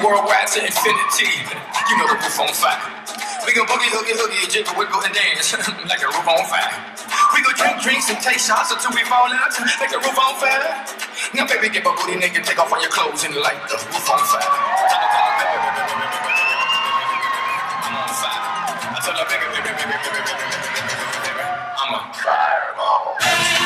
worldwide to infinity. You know the roof on fire. We gon' boogie, hoogie, hoogie, jiggle, wiggle, and dance like the roof on fire. We gon' drink drinks and take shots until we fall out like the roof on fire. Now baby, get my booty naked, take off all your clothes and light the roof on fire. I'm on fire. I tell her, baby, I'm a fireball.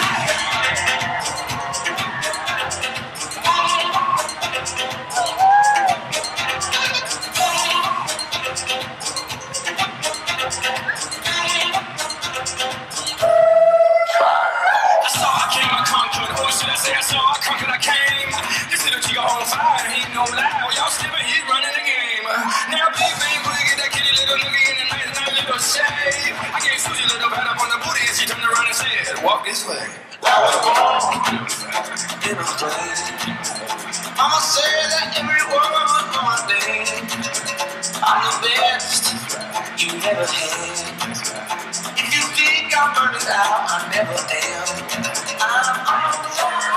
I saw I conquered, I came. This little G on fire, ain't no lie. Y'all slipping, he's running the game. Now big bang, booty, get that kitty little nigga in the night, nice little shade. I gave Susie a little pat up on the booty and she turned around and said, walk this way. I was born in a place. Mama said that every word was on my name. I'm the best you never had. If you think I'm burning out, I never am. I'm on fire.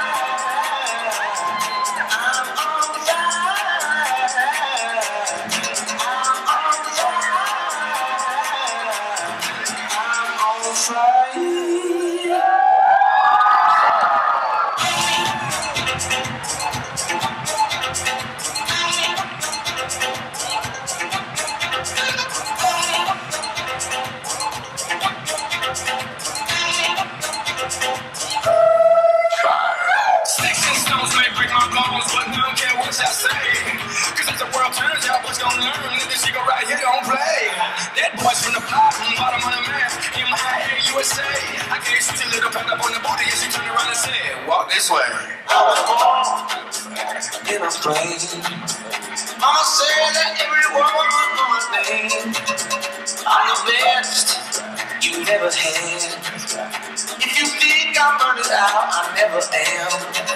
That boy's from the bottom of the map, MIA-USA. I gave Susie a little pat up on the booty and she turned around and said, walk this way. I was born in a place. Mama said that every word was on my name. I'm the best you never had. If you think I'm burning out, I never am.